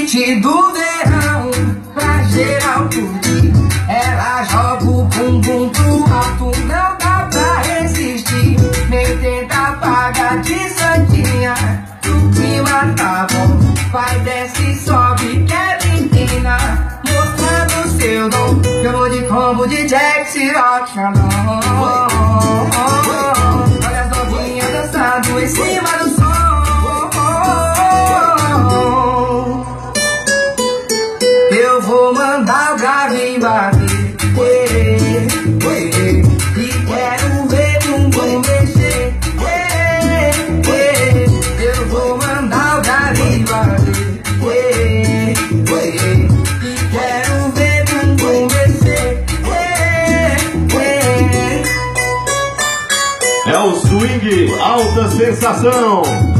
hit do verão, pra geral curtir. Ela joga o bumbum pro alto, não dá pra resistir. Nem tenta apagar de santinha, o clima tá bom. Vai, desce, sobe, que é menina, mostrando seu dom. Eu vou de combo de Jack, Rock, Xandão. Olha as novinhas dançando em cima do som. Eu vou mandar o grave bater, e quero ver bumbum mexer, eu vou mandar o grave bater, e quero ver bumbum mexer. É o swing, alta sensação.